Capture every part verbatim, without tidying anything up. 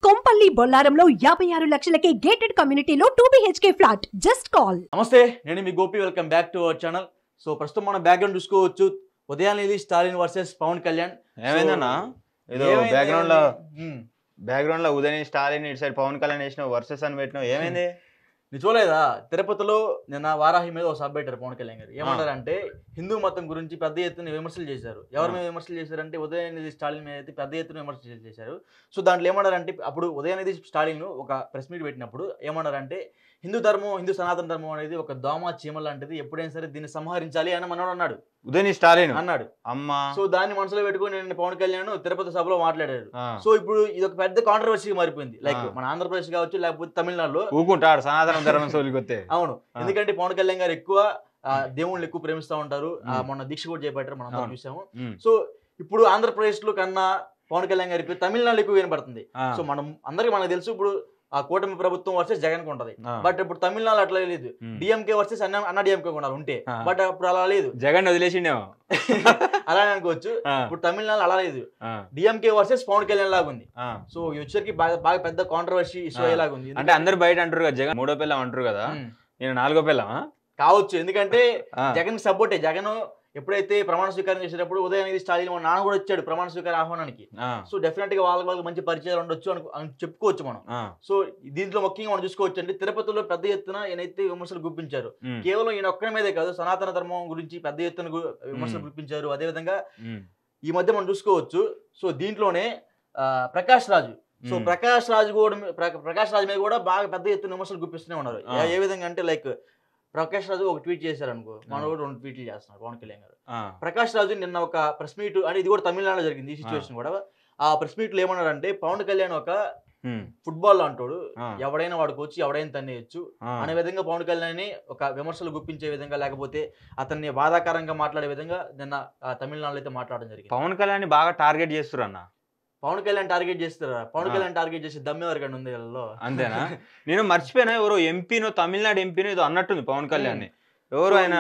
కొంపల్లి బొల్లారంలో యాభై ఆరు లక్షలకే గేటెడ్ కమ్యూనిటీలో two BHK flat. Just call. నమస్తే, నేను మీ Gopi. Welcome back to our channel. So ప్రస్తుతం మనం బ్యాక్గ్రౌండ్ చూసుకోవచ్చు. ఉదయానిధి స్టాలిన్ వర్సెస్ పవన్ కళ్యాణ్. ఏమైందన్నా ఏదో బ్యాక్గ్రౌండ్ లో బ్యాక్గ్రౌండ్ లో ఉదయనిధి స్టాలిన్ ఇటు సైడ్ పవన్ కళ్యాణ్ వేసినావు వర్సెస్ అని పెట్టినావు. ఏమైంది? నీ చూడలేదా? తిరుపతిలో నిన్న వారాహి మీద ఒక సభ పెట్టారు పవన్ కళ్యాణ్ గారు. ఏమంటారంటే హిందూ మతం గురించి పెద్ద ఎత్తున విమర్శలు చేశారు. ఎవరి మీద విమర్శలు చేశారంటే ఉదయనిధి స్టాలిన్ మీద అయితే పెద్ద ఎత్తున విమర్శలు చేశారు. సో దాంట్లో ఏమన్నారంటే, అప్పుడు ఉదయనిధి స్టాలిన్ ఒక ప్రెస్ మీట్ పెట్టినప్పుడు ఏమన్నారంటే, హిందూ ధర్మం హిందూ సనాతన ధర్మం అనేది ఒక దోమ చీమ లాంటిది, ఎప్పుడైనా సరే దీన్ని సంహరించాలి అని మనోడు అన్నాడు. ఉదయనిధి స్టాలిన్ అన్నాడు అమ్మా. సో దాన్ని మనసులో పెట్టుకుని నేను పవన్ కళ్యాణ్ తిరుపతి సభలో మాట్లాడారు. సో ఇప్పుడు ఇది ఒక పెద్ద కాంట్రవర్సీ మారిపోయింది. లైక్ మన ఆంధ్రప్రదేశ్ కావచ్చు, లేకపోతే తమిళనాడులో ఊకుంటాడు సనాతన ధర్మం సోలికొస్తే. అవును, ఎందుకంటే పవన్ కళ్యాణ్ గారు ఎక్కువ దేవుళ్ళు ఎక్కువ ప్రేమిస్తూ ఉంటారు. మొన్న దీక్ష కూడా చేపట్టారు, మనం అందరం చూసాము. సో ఇప్పుడు ఆంధ్రప్రదేశ్ లో కన్నా పవన్ కళ్యాణ్ గారికి తమిళనాడు ఎక్కువ వినపడుతుంది. సో మనం అందరికి మనకు తెలుసు, ఇప్పుడు ఆ కూటమి ప్రభుత్వం వర్సెస్ జగన్ కు ఉంటది. బట్ ఇప్పుడు తమిళనాడు అట్లా లేదు. డిఎంకే వర్సెస్ అన్న అన్న డిఎంకే ఉండాలి ఉంటే, బట్ ఇప్పుడు అలా లేదు. జగన్ వదిలేసిండేమో అలానే అనుకోవచ్చు. ఇప్పుడు తమిళనాడు అలా లేదు, డిఎంకే వర్సెస్ పవన్ కళ్యాణ్ లాగా ఉంది. సో వచ్చరికి బాగా బాగా పెద్ద కాంట్రవర్సీ ఇష్యూ అయ్యేలాగా ఉంది. అంటే అందరు బయట అంటారు కదా జగన్ మూడో పిల్లం అంటారు కదా, నేను నాలుగో పిల్లమా కావచ్చు. ఎందుకంటే జగన్ సపోర్టే. జగన్ ఎప్పుడైతే ప్రమాణ స్వీకారం చేసేటప్పుడు ఉదయనిధి స్టాలిన్ మా నాన్న కూడా వచ్చాడు ప్రమాణ స్వీకార ఆహ్వానానికి. సో డెఫినెట్ గా వాళ్ళకి వాళ్ళకి మంచి పరిచయాలు ఉండొచ్చు అని చెప్పుకోవచ్చు మనం. సో దీంట్లో ముఖ్యంగా మనం చూసుకోవచ్చు అంటే, తిరుపతిలో పెద్ద ఎత్తున ఈయనైతే విమర్శలు గుప్పించారు. కేవలం ఈయన ఒక్కడి మీదే కాదు, సనాతన ధర్మం గురించి పెద్ద ఎత్తున విమర్శలు గుప్పించారు. అదే విధంగా ఈ మధ్య మనం చూసుకోవచ్చు. సో దీంట్లోనే ప్రకాష్ రాజు సో ప్రకాష్ రాజు కూడా ప్రకాష్ రాజు మీద కూడా బాగా పెద్ద ఎత్తున విమర్శలు గుప్పిస్తూనే ఉన్నారు. ఏ విధంగా అంటే, లైక్ ప్రకాష్ రాజు ఒక ట్వీట్ చేశారు అనుకో, మన కూడా రెండు ట్వీట్లు చేస్తున్నారు పవన్ కళ్యాణ్ గారు. ప్రకాష్ రాజు నిన్న ఒక ప్రెస్ మీట్, అంటే ఇది కూడా తమిళనాడులో జరిగింది ఈ సిచ్యువేషన్ కూడా. ఆ ప్రెస్ మీట్ లో ఏమన్నారంటే, పవన్ కళ్యాణ్ ఒక ఫుట్బాల్ అంటాడు, ఎవడైనా వాడుకోవచ్చు, ఎవడైనా తన్నేయచ్చు అనే విధంగా పవన్ కళ్యాణ్ ఒక విమర్శలు గుప్పించే విధంగా, లేకపోతే అతన్ని బాధాకరంగా మాట్లాడే విధంగా నిన్న తమిళనాడులో అయితే మాట్లాడడం జరిగింది. పవన్ కళ్యాణ్ బాగా టార్గెట్ చేస్తారు అన్న. పవన్ కళ్యాణ్ టార్గెట్ చేస్తారా? పవన్ కళ్యాణ్ టార్గెట్ చేసి దమ్మెవరికైనా ఉంది వీళ్ళలో. అంతేనా? నేను మర్చిపోయినా, ఎవరో ఎంపీనో తమిళనాడు ఎంపీనో ఏదో అన్నట్టుంది పవన్ కళ్యాణ్. ఎవరు ఆయన?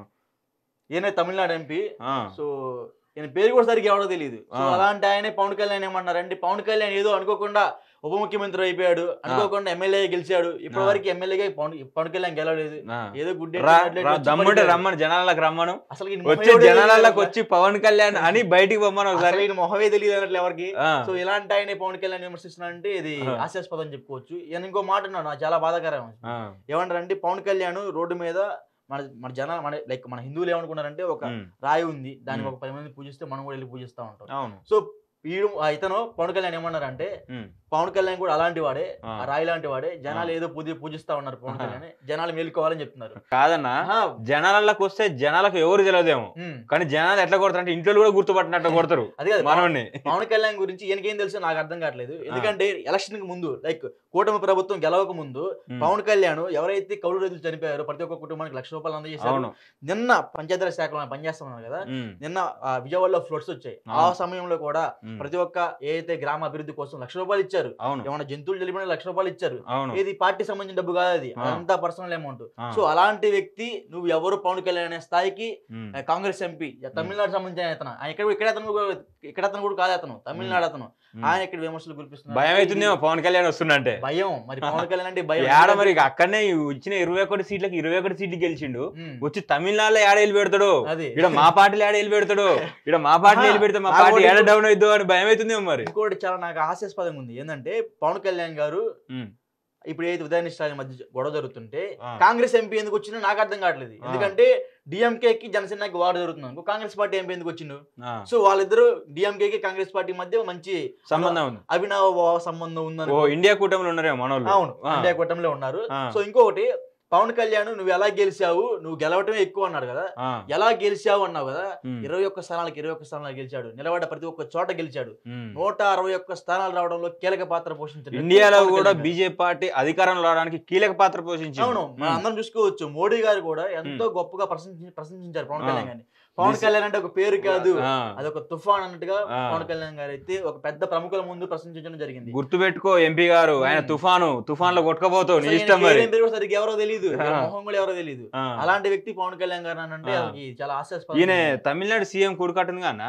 ఈయన తమిళనాడు ఎంపీ. సో ఈయన పేరు కూడా సరిగ్గా ఎవడో తెలియదు. సో అలాంటి ఆయనే పవన్ కళ్యాణ్ ఏమన్నారంటే, పవన్ కళ్యాణ్ ఏదో అనుకోకుండా ఉప ముఖ్యమంత్రి అయిపోయాడు, అనుకోకుండా ఎమ్మెల్యే గెలిచాడు. ఇప్పటి వరకు ఎమ్మెల్యేగా పవన్ కళ్యాణ్ గెలవలేదు. ఏదో గుడ్ దమ్ముంటే రమ్మను, జనాలకు రమ్మను, అసలు జనాలకు వచ్చి పవన్ కళ్యాణ్ అని బయటికి పొమ్మను. ఒకసారి మొహమే తెలియదు అన్నట్లు ఎవరికి. సో ఇలాంటి ఆయన పవన్ కళ్యాణ్ విమర్శిస్తున్నారంటే ఇది హాస్యాస్పదం చెప్పుకోవచ్చు. ఈయన ఇంకో మాట అన్నాడు, నాకు చాలా బాధాకరం. ఏమంటారంటే, పవన్ కళ్యాణ్ రోడ్డు మీద మన మన జనాలు మన లైక్ మన హిందువులు ఏమనుకున్నారంటే, ఒక రాయి ఉంది, దానికి ఒక పది మంది పూజిస్తే మనం కూడా వెళ్ళి పూజిస్తా ఉంటాం. సో వీడు ఇతను పవన్ కళ్యాణ్ ఏమన్నారంటే, పవన్ కళ్యాణ్ కూడా అలాంటి వాడే, రాయి లాంటి వాడే, జనాలు ఏదో పూజ పూజిస్తా ఉన్నారు పవన్ కళ్యాణ్, జనాలు మేలుకోవాలని చెప్తున్నారు. కాదన్నా, జనాలకు వస్తే జనాలకు ఎవరు తెలియదేమో, కానీ జనాలు ఎట్లా కొడతారు అంటే ఇంట్లో కూడా గుర్తుపట్టినట్టు కొడతారు. అది కాదు మనోడిని. పవన్ కళ్యాణ్ గురించి ఈయనకేం తెలుసు నాకు అర్థం కావట్లేదు. ఎందుకంటే ఎలక్షన్ కి ముందు, లైక్ కూటమి ప్రభుత్వం గెలవక ముందు, పవన్ కళ్యాణ్ ఎవరైతే కౌలు రైతులు చనిపోయారో ప్రతి ఒక్క కుటుంబానికి లక్ష రూపాయలు అందజేశారు. నిన్న పంచాయతీరాజ్ శాఖలో పనిచేస్తున్నారు కదా, నిన్న విజయవాడలో ఫ్లడ్స్ వచ్చాయి. ఆ సమయంలో కూడా ప్రతి ఒక్క ఏదైతే గ్రామ అభివృద్ధి కోసం లక్ష రూపాయలు ఇచ్చారు. ఏమన్నా జంతువులు జరిపిన లక్ష రూపాయలు ఇచ్చారు. ఇది పార్టీ సంబంధించిన డబ్బు కాదు, అది అంతా పర్సనల్ అమౌంట్. సో అలాంటి వ్యక్తి నువ్వు ఎవరు పవన్ కళ్యాణ్ అనే స్థాయికి, కాంగ్రెస్ ఎంపీ, తమిళనాడు సంబంధించిన అతను, ఇక్కడ ఇక్కడ అతను ఇక్కడ అతను కూడా కాదు, అతను తమిళనాడు అతను, ఆయన ఇక్కడ విమర్శలు కురిపిస్తున్నారు. భయం అవుతుందేమో పవన్ కళ్యాణ్ వస్తున్నంటే. భయం మరి పవన్ కళ్యాణ్ అంటే భయం. ఏడ మరి అక్కడనే ఇచ్చిన ఇరవై ఒకటి సీట్లకి ఇరవై ఒకటి సీట్లు గెలిచిండు, వచ్చి తమిళనాడులో ఏడ వెళ్ళి పెడతాడు, ఇక్కడ మా పార్టీలో ఏడ వెళ్ళి పెడతాడు, ఇక్కడ మా పార్టీలో వెళ్ళి పెడితే మా పార్టీ ఏడ డౌన్ అవుతుందో అని భయం అవుతుందేమో. మరి ఇంకోటి చాలా నాకు హాస్యాస్పదంగా ఉంది ఏంటంటే, పవన్ కళ్యాణ్ గారు ఇప్పుడు ఏదైతే ఉదయనిధి స్టాలిన్ మధ్య గొడవ జరుగుతుంటే కాంగ్రెస్ ఎంపీ ఎందుకు వచ్చిందో నాకు అర్థం కావట్లేదు. ఎందుకంటే డిఎంకే కి జనసేనకి వార్ జరుగుతుంది, కాంగ్రెస్ పార్టీ ఎంపీ ఎందుకు వచ్చిండు? సో వాళ్ళిద్దరు డిఎంకే కి కాంగ్రెస్ పార్టీ మధ్య మంచి సంబంధం ఉంది, అభినవ సంబంధం ఉందని. ఇండియా కూటమిలో ఉన్నారేమో మనోళ్ళు. అవును, ఇండియా కూటమిలో ఉన్నారు. సో ఇంకొకటి, పవన్ కళ్యాణ్ నువ్వు ఎలా గెలిచావు, నువ్వు గెలవటమే ఎక్కువ అన్నాడు కదా, ఎలా గెలిచావు అన్నావు కదా. ఇరవై ఒక్క స్థానాలకు ఇరవై ఒక్క స్థానాలు గెలిచాడు, నిలబడ్డ ప్రతి ఒక్క చోట గెలిచాడు. నూట అరవై ఒక్క స్థానాలు రావడంలో కీలక పాత్ర పోషించాడు. ఇండియాలో కూడా బీజేపీ పార్టీ అధికారంలో రావడానికి కీలక పాత్ర పోషించారు. అవును, మనం అందరం చూసుకోవచ్చు. మోడీ గారు కూడా ఎంతో గొప్పగా ప్రశంసి ప్రశంసించారు పవన్ కళ్యాణ్ గారిని. పవన్ కళ్యాణ్ అంటే ఒక పేరు కాదు, అదొక తుఫాన్ అన్నట్టుగా పవన్ కళ్యాణ్ గారు అయితే ఒక పెద్ద ప్రముఖుల ముందు ప్రశంసించడం జరిగింది. గుర్తు పెట్టుకో ఎంపీ గారు, ఆయన తుఫాను తుఫాన్ లో కొట్టుకోబోతావు, నీ ఇష్టం. సరిగ్గా ఎవరో తెలియదు, మొహం కూడా ఎవరో తెలియదు. అలాంటి వ్యక్తి పవన్ కళ్యాణ్ గారు అని అంటే చాలా ఆశాస్పదం. ఈయన తమిళనాడు సీఎం కొడుకట్టుంది అన్న.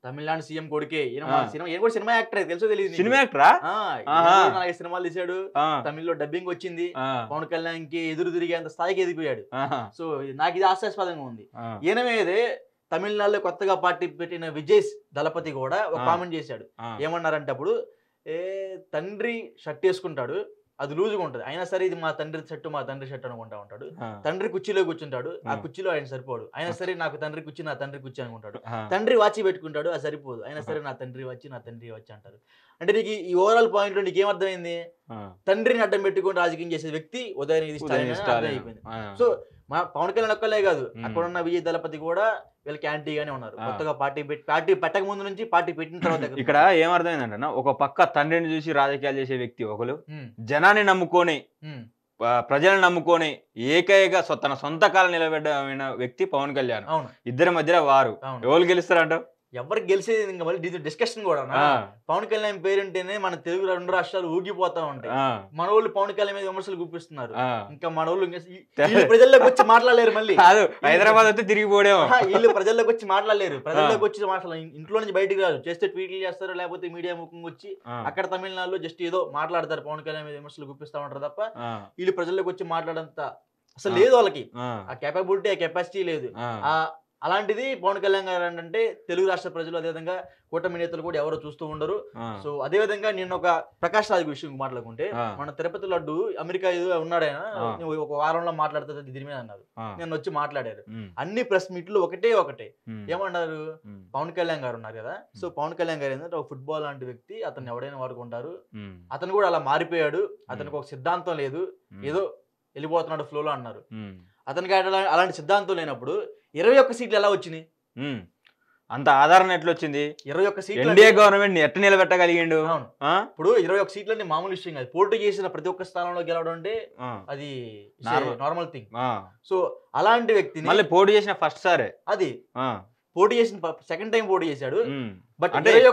తమిళనాడు సీఎం కొడుకే సినిమా ఈయన కూడా సినిమా యాక్టర్ తెలుసో తెలియదు సినిమా యాక్టరా నాలుగు సినిమాలు తీసాడు తమిళ్లో డబ్బింగ్ వచ్చింది పవన్ కళ్యాణ్ కి ఎదురు తిరిగేంత స్థాయికి ఎదిగిపోయాడు సో నాకు ఇది హాస్యాస్పదంగా ఉంది ఈయన మీదే తమిళనాడులో కొత్తగా పార్టీ పెట్టిన విజయ్ దళపతి కూడా ఒక కామెంట్ చేశాడు ఏమన్నారంటే అప్పుడు ఏ తండ్రి షర్ట్ వేసుకుంటాడు అది లూజుగా ఉంటది అయినా సరే ఇది మా తండ్రి షర్టు మా తండ్రి షర్ట్ అనుకుంటా ఉంటాడు తండ్రి కుర్చీలో కూర్చుంటాడు ఆ కుర్చీలో ఆయన సరిపోడు అయినా సరే నాకు తండ్రి కుర్చీ నా తండ్రి కుర్చీ అనుకుంటాడు తండ్రి వాచి పెట్టుకుంటాడు అది సరిపోదు అయినా సరే నా తండ్రి వచ్చి నా తండ్రి వచ్చి అంటారు అంటే నీకు ఈ ఓవరాల్ పాయింట్ లో నీకు ఏమర్థమైంది తండ్రిని అడ్డం పెట్టుకుని రాజకీయం చేసే వ్యక్తి ఉదయనిధి స్టాలిన్ అయిపోయింది సో మా పవన్ కళ్యాణ్ ఒక్కలే కాదు అక్కడ ఉన్న విజయ్ దళపతి కూడా వీళ్ళకి యాంటీగానే ఉన్నారు కొత్తగా పార్టీ పెట్టి పార్టీ పెట్టక ముందు నుంచి పార్టీ పెట్టిన తర్వాత ఇక్కడ ఏమర్థమైందంటే ఒక పక్క తండ్రిని చూసి రాజకీయాలు చేసే వ్యక్తి ఒకరు జనాన్ని నమ్ముకొని ప్రజలను నమ్ముకొని ఏకైక తన సొంత కాలం నిలబెట్టిన వ్యక్తి పవన్ కళ్యాణ్ ఇద్దరి మధ్యలో వారు ఎవరు గెలుస్తారంట ఎవరికి గెలిచేది ఇంకా మళ్ళీ డిస్కషన్ కూడా పవన్ కళ్యాణ్ పేరుంటేనే మన తెలుగు రెండు రాష్ట్రాలు ఊగిపోతా ఉంటాయి మన వాళ్ళు పవన్ కళ్యాణ్ మీద విమర్శలు గుప్పిస్తున్నారు ఇంకా మన వాళ్ళు ప్రజల్లోకి వచ్చి మాట్లాడలేరు మళ్ళీ హైదరాబాద్ అయితే తిరిగిపోవడం వీళ్ళు ప్రజల్లోకి వచ్చి మాట్లాడలేరు ప్రజల్లోకి వచ్చి మాట్లాడాలి ఇంట్లో నుంచి బయటికి రాదు చేస్తే ట్వీట్లు చేస్తారు లేకపోతే మీడియా ముఖంగా వచ్చి అక్కడ తమిళనాడులో జస్ట్ ఏదో మాట్లాడతారు పవన్ కళ్యాణ్ మీద విమర్శలు గుప్పిస్తా ఉంటారు తప్ప వీళ్ళు ప్రజల్లోకి వచ్చి మాట్లాడంత అసలు లేదు వాళ్ళకి ఆ కేపబిలిటీ ఆ కెపాసిటీ లేదు ఆ అలాంటిది పవన్ కళ్యాణ్ గారు అంటే తెలుగు రాష్ట్ర ప్రజలు అదేవిధంగా కూటమి నేతలు కూడా ఎవరో చూస్తూ ఉండరు సో అదేవిధంగా నేను ఒక ప్రకాష్ రాజ్ విషయం మాట్లాడుకుంటే మన తిరుపతి లడ్డు అమెరికా ఉన్నాడైనా ఒక వారంలో మాట్లాడుతుంది దీని మీద అన్నారు నేను వచ్చి మాట్లాడారు అన్ని ప్రెస్ మీట్లు ఒకటే ఒకటే ఏమన్నారు పవన్ కళ్యాణ్ గారు ఉన్నారు కదా సో పవన్ కళ్యాణ్ గారు ఏంటంటే ఒక ఫుట్బాల్ లాంటి వ్యక్తి అతను ఎవడైనా వాడుకుంటారు అతను కూడా అలా మారిపోయాడు అతనికి ఒక సిద్ధాంతం లేదు ఏదో వెళ్ళిపోతున్నాడు ఫ్లోలో అన్నారు అతనికి అలాంటి సిద్ధాంతం లేనప్పుడు ఇరవై ఒక్క సీట్లు ఎలా వచ్చినాయి అంత ఆధారం ఎట్లా వచ్చింది ఇరవై ఒక్క సీట్లు ఎన్డీఏ గవర్నమెంట్ ఎట్లా నిలబెట్టగలిగిండు ఇప్పుడు ఇరవై ఒక్క సీట్లు అంటే మామూలు విషయం కాదు పోటీ చేసిన ప్రతి ఒక్క స్థానంలో గెలవడం అంటే అది నార్మల్ థింగ్ సో అలాంటి వ్యక్తిని మళ్ళీ పోటీ చేసిన ఫస్ట్ సారే అది పోటీ చేసిన సెకండ్ టైం పోటీ చేశాడు బట్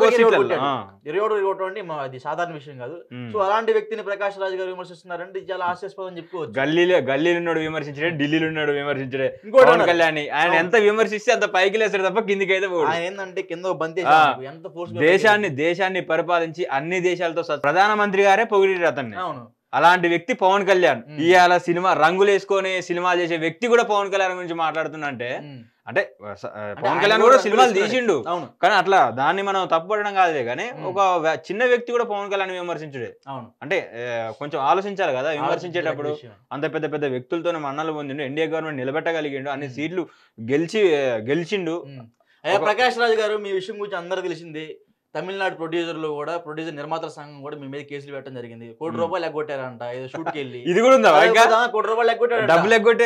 ఇరవై ఒకటి అంటే అది సాధారణ విషయం కాదు సో అలాంటి వ్యక్తిని ప్రకాష్ రాజ్ గారు విమర్శిస్తున్నారంటే చాలా హాస్యాస్పదం చెప్పుకోవచ్చు గల్లీలో గల్లీలో ఉన్నాడు విమర్శించడే ఢిల్లీలో ఉన్నాడు విమర్శించడే పవన్ కళ్యాణ్ ఆయన ఎంత విమర్శిస్తే అంత పైకి లేస్తాడు తప్ప కిందికి అయితే ఆయన ఏంటంటే కింద బంతి ఎంత ఫోర్స్ దేశాన్ని దేశాన్ని పరిపాలించి అన్ని దేశాలతో ప్రధానమంత్రి గారే పొగిడారు అతన్ని అలాంటి వ్యక్తి పవన్ కళ్యాణ్ ఇవాళ సినిమా రంగులు వేసుకొని సినిమా చేసే వ్యక్తి కూడా పవన్ కళ్యాణ్ గురించి మాట్లాడుతున్నా అంటే అంటే పవన్ కళ్యాణ్ కూడా సినిమాలు తీసిండు కానీ అట్లా దాన్ని మనం తప్పుపడడం కాదులే కానీ ఒక చిన్న వ్యక్తి కూడా పవన్ కళ్యాణ్ విమర్శించుడే అంటే కొంచెం ఆలోచించాలి కదా విమర్శించేటప్పుడు అంత పెద్ద పెద్ద వ్యక్తులతో మన్నలు పొందిండు ఎన్డీఏ గవర్నమెంట్ నిలబెట్టగలిగిండు అన్ని సీట్లు గెలిచి గెలిచిండు ప్రకాష్ రాజ్ గారు మీ విషయం గురించి అందరూ తెలిసింది తమిళనాడు ప్రొడ్యూసర్లు కూడా ప్రొడ్యూసర్ నిర్మాతల సంఘం కూడా మీ మీద కేసులు పెట్టడం జరిగింది కోటి రూపాయలు ఎగ్గొట్టారంట ఏదో షూట్కి వెళ్ళి ఇది కూడా ఉందా కోటి రూపాయలు ఎగ్గొట్టారు డబ్బులు ఎగ్గొట్టే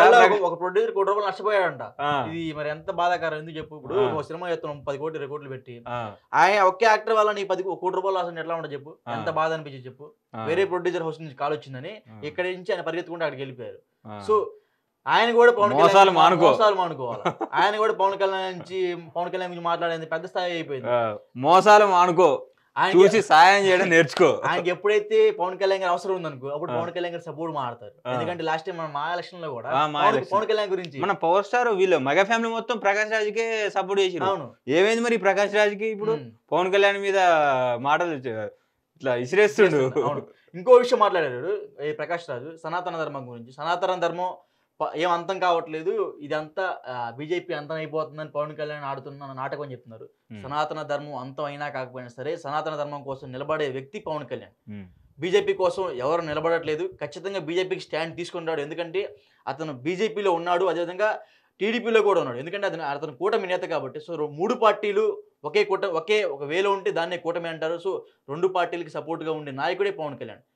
ఒక ప్రొడ్యూసర్ కోటి రూపాయలు నష్టపోయాడంట ఇది మరి ఎంత బాధాకరం ఎందుకు చెప్పు ఇప్పుడు ఒక సినిమా చేస్తున్నాం పది కోట్లు ఇరవై కోట్లు పెట్టి ఆయన ఒకే యాక్టర్ వల్ల నీ పది కోటి రూపాయలు లాస్ ఎట్లా ఉంటుంది చెప్పు ఎంత బాధ అనిపించి చెప్పు వేరే ప్రొడ్యూసర్ హౌస్ నుంచి కాల్ వచ్చిందని ఇక్కడ నుంచి ఆయన పరిగెత్తుకుంటే అక్కడికి వెళ్ళిపోయారు సో ఆయన కూడా పవన్ కళ్యాణ్ మోసాలు మానుకోవాలి ఆయన కూడా పవన్ కళ్యాణ్ నుంచి పవన్ కళ్యాణ్ గురించి మాట్లాడేది పెద్ద స్థాయి అయిపోయింది మోసాలు మానుకో చూసి సాయం చేయడం నేర్చుకో ఆయనకి ఎప్పుడైతే పవన్ కళ్యాణ్ గారు అవసరం ఉందనుకో అప్పుడు పవన్ కళ్యాణ్ గారు సపోర్ట్ మాడతారు ఎందుకంటే లాస్ట్ టైం మన మా ఎలక్షన్ లో కూడా పవన్ కళ్యాణ్ గురించి మన పవర్ స్టార్ వీళ్ళు మెగా ఫ్యామిలీ మొత్తం ప్రకాష్ రాజ్కే సపోర్ట్ చేసి అవును ఏమైంది మరి ప్రకాష్ రాజ్కి ఇప్పుడు పవన్ కళ్యాణ్ మీద మాటలు ఇట్లా ఇసిరేస్తుండు ఇంకో విషయం మాట్లాడారు ప్రకాష్ రాజు సనాతన ధర్మం గురించి సనాతన ధర్మం ఏం అంతం కావట్లేదు ఇదంతా బీజేపీ అంతం అయిపోతుందని పవన్ కళ్యాణ్ ఆడుతున్న నాటకం అని చెప్తున్నారు సనాతన ధర్మం అంతం అయినా కాకపోయినా సరే సనాతన ధర్మం కోసం నిలబడే వ్యక్తి పవన్ కళ్యాణ్ బీజేపీ కోసం ఎవరు నిలబడట్లేదు ఖచ్చితంగా బీజేపీకి స్టాండ్ తీసుకుంటాడు ఎందుకంటే అతను బీజేపీలో ఉన్నాడు అదేవిధంగా టీడీపీలో కూడా ఉన్నాడు ఎందుకంటే అతను అతను కూటమి నేత కాబట్టి సో మూడు పార్టీలు ఒకే కూట ఒకే ఒక వేలో ఉంటే దాన్నే కూటమి అంటారు సో రెండు పార్టీలకి సపోర్ట్గా ఉండే నాయకుడే పవన్ కళ్యాణ్